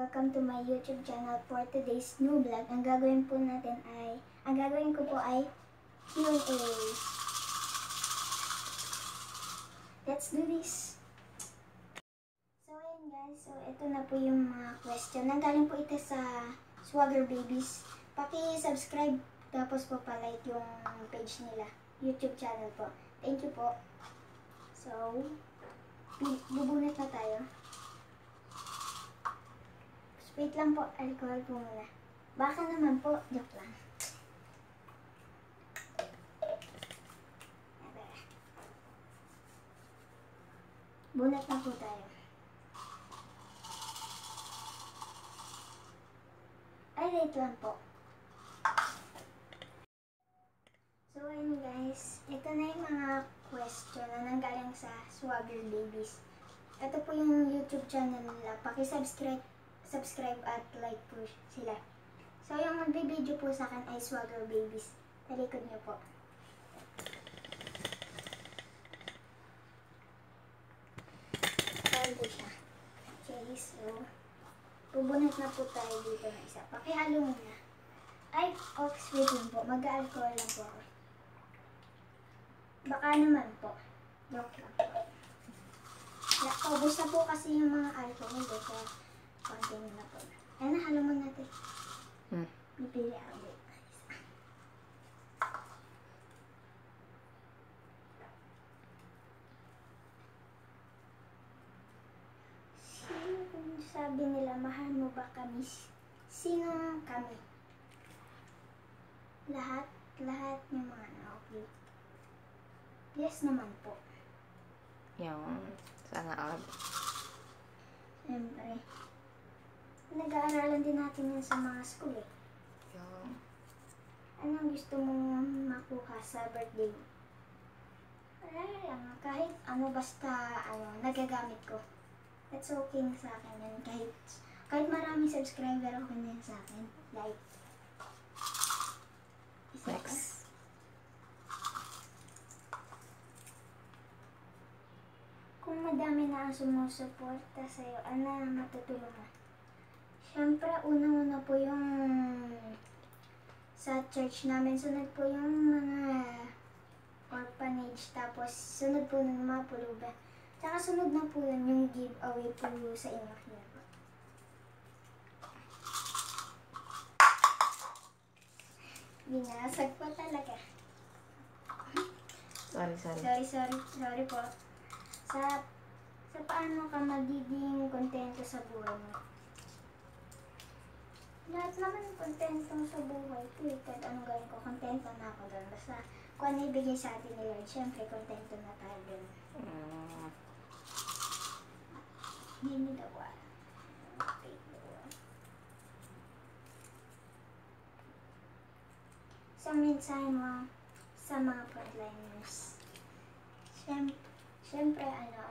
Welcome to my YouTube channel for today's new vlog. Ang gagawin ko po ay Q&A. Let's do this! So ayan guys, so ito na po yung mga question. Nanggaling po ito sa Swagger Babies. Paki-subscribe tapos po palike yung page nila. YouTube channel po. Thank you po. So, bubunot na tayo. Wait lang po, alcohol po muna. Baka naman po, joke lang. Bunot na po tayo. Ay, wait lang po. So, ayun guys. Ito na yung mga question na nanggaling sa Swagger Babies. Ito po yung YouTube channel nila. Paki-subscribe at like po sila. So, yung magbibideo po sa akin ay Swagger Babies. Talikod niyo po. Ito siya. Okay, so, bubunot na po tayo dito na isa. Pakihalo muna. Ay, wait lang po. Mag-alcohol lang po ako. Baka naman po. Joke lang po. Ubus na po kasi yung mga alcohol. Kaya, konti na po. Ayan na, halo mo natin. Bibili ako dito. Sabi nila, mahal mo ba kami? Sino kami? Lahat ng mga okay. Yes naman po. Yung, sana all. Siyempre. Nag-aaralan din natin yan sa mga school eh. Yung, Anong gusto mong makuha sa birthday mo? Wala lang. Kahit ano basta nagagamit ko. That's okay na sa akin yan. Kahit maraming subscriber ako na sa akin. Like, next. Kung madami na ang sumusuporta sa'yo, ano matutulungan? Siyempre, unang-una po yung sa church namin. Sunod po yung mga orphanage. Tapos, sunod po ng mga puluban. Tsaka sunod na po yun yung giveaway po sa inyo. Yan po. Binasag po talaga. Sorry po. Sa paano ka magiging kontento sa buhay mo? Lahat naman kontento sa buhay ko. Kahit anong gawin ko, kontento na ako doon. Basta kung ano ibigay sa atin ni Lord, syempre kontento na tayo doon. Hindi daw sa mensahe mo sa mga frontliners. Siyempre,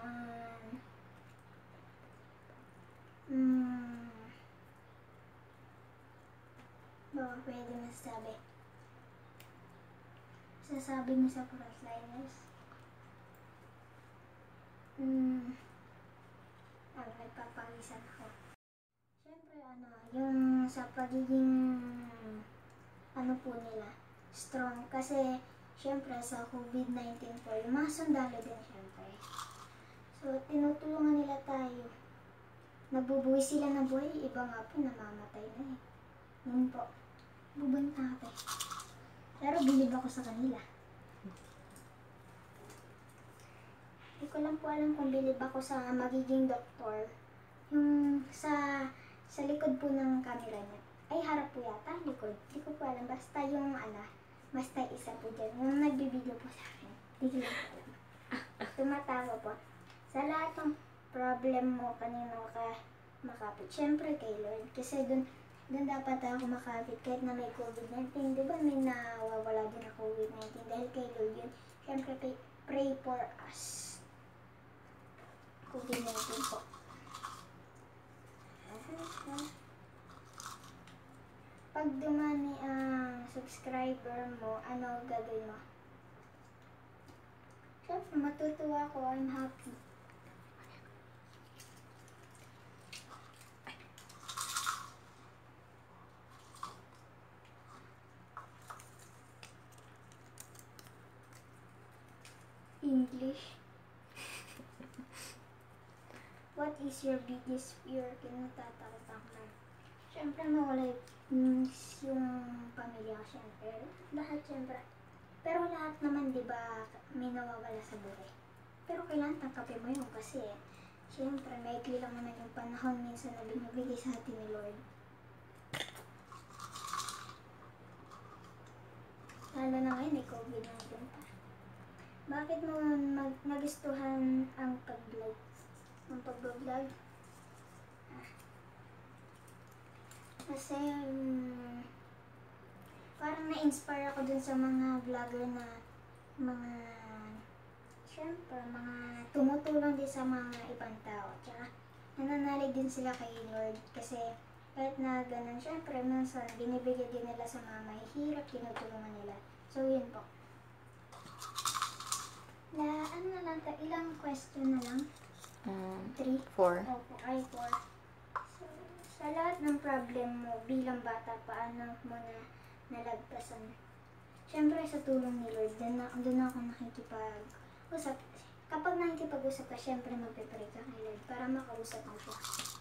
baka pwede masasabi. Sasabi mo sa frontliners. Nagpapawisan ako. Siyempre, yung sa pagiging, po nila, strong. Kasi, siyempre, sa COVID-19 po, yung mga sundalo din, siyempre. So, tinutulungan nila tayo. Nabubuhay sila ng buhay. Iba nga po, namamatay na eh. Yun po. Bubunta ako. Pero, bilib ako sa kanila. Hindi ko lang po alam kung bilib ako sa magiging doktor. Yung sa likod po ng camera niya. Ay, harap po yata, likod. Hindi ko po alam. Basta yung basta isa po dyan. Yung nagbibideo po sa akin. Hindi ko lang po alam. Tumatawa po. Sa lahat ng problem mo, kanino ka makapit. Siyempre kay Lord. Kasi dun dapat ako makapit kahit na may COVID-19. Di ba may nawawala din na COVID-19 dahil kay Lord yun. Siyempre pray for us. COVID-19 po. Pag dumami ang subscriber mo, ano gagawin mo? Siyempre, matutuwa ako. I'm happy. English. What is your biggest fear? Kinatatakot mo. Siyempre mawala yung pamilya ko, siyempre. Lahat, siyempre. Pero lahat naman, di ba, may nawawala sa buhay. Pero kailangan tangkapin mo yun kasi, siyempre, maikli lang naman yung panahon minsan na binibigay sa atin ni Lord. Lalo na ngayon, may COVID-19 pa. Bakit mo nagustuhan ang pag-vlog? Ang pag-vlog? Kasi, parang na-inspire ako dun sa mga vlogger na syempre, mga tumutulong din sa mga ibang tao. Tsaka, nananalig din sila kay Lord. Kasi, kahit na ganun, syempre, minsan, binibigay din nila sa mga mahihirap, tinutulungan nila. So, yun po. Ano na lang, ilang question na lang? 3? 4. Opo, ay 4. So, sa lahat ng problem mo bilang bata, paano mo na nalagpasan? Siyempre, sa tulong ni Lord, doon ako nakikipag-usap. Kapag nakikipag-usap ka, siyempre magpipray ka kay Lord para makausap mo siya.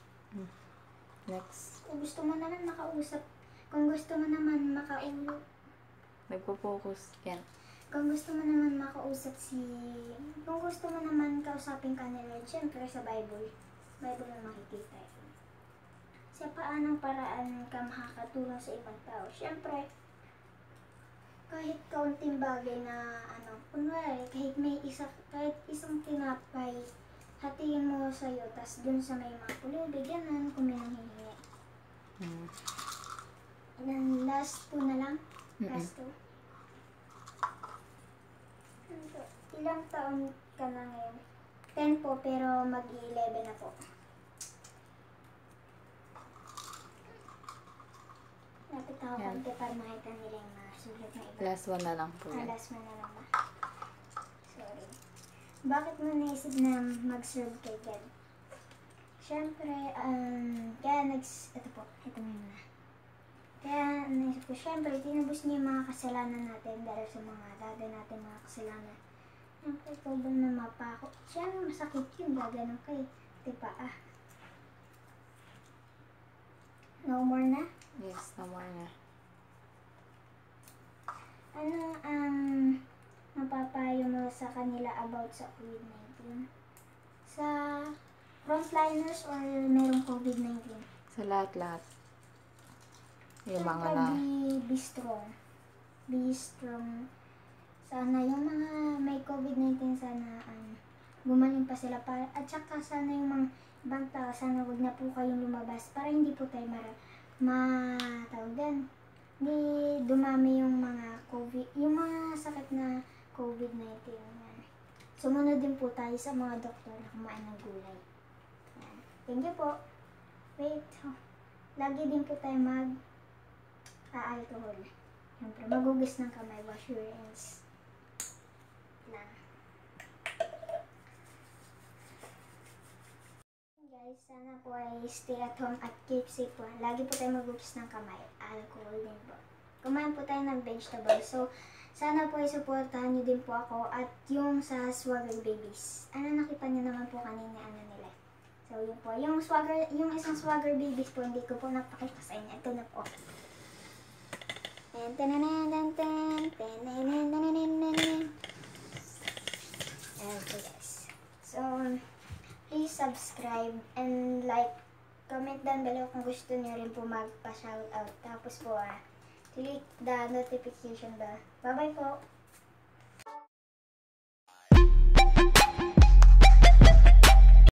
Next. Kung gusto mo naman makausap, kung gusto mo naman makausap, Nagpo-focus. Yan. kung gusto mo naman makausap kung gusto mo naman kausapin ka ni Lord, siyempre sa Bible na makikita yun. Sa paanong paraan ka makakatulong sa ibang tao? Siyempre, kahit kaunting bagay na kunwari, kahit isang tinapay, hatiin mo sa'yo, tas dun sa may mga pulubig, yan kung may nanghihingi. Then, last 2 na lang. Last 2. Ilang taon ka na ngayon? 10 po, pero mag-11 na po. Lapit ako Yan. konti para makita nila yung mga sulit na iba. Last one na lang po yan. Last 1 na lang ba? Sorry. Bakit mo naisip na mag-serve kay God? Siyempre, ito muna. Kaya naisip ko, siyempre, tinubos niya yung mga kasalanan natin dahil sa mga dati natin mga kasalanan. Siyempre, sobrang na mapako. Siyempre, masakit yun, gaganon kayo. Diba, No more na? Yes, no more na. Ano ang mapapayo mo sa kanila about sa COVID-19? Sa frontliners or merong COVID-19? Sa lahat-lahat. Yung mga Siyempre, be strong. Be strong. Sana yung mga may COVID-19, sana gumaling pa sila. At saka sana yung mga ibang tao, sana wag na po kayong lumabas para hindi po tayo hindi dumami yung mga yung mga sakit na COVID-19. Sumunod din po tayo sa mga doktor na kumain ng gulay. Yan. Thank you po. Wait. Lagi din po tayo alcohol. Siyempre, magugis ng kamay, wash your hands. Lang. Guys, sana po ay stay at home at keep safe po. Lagi po tayo magugis ng kamay. Alcohol din po. Kumain po tayo ng vegetable. So, sana po ay supportahan niyo din po ako at yung sa Swagger Babies. Nakita niyo naman po kanina nila. So, yun po. Yung isang Swagger Babies po, hindi ko po napakita sa inyo. Ito na po. Okay guys. So, please subscribe and like, comment down below kung gusto niyo rin po magpa-shoutout. Tapos po, click the notification bell. Bye-bye po!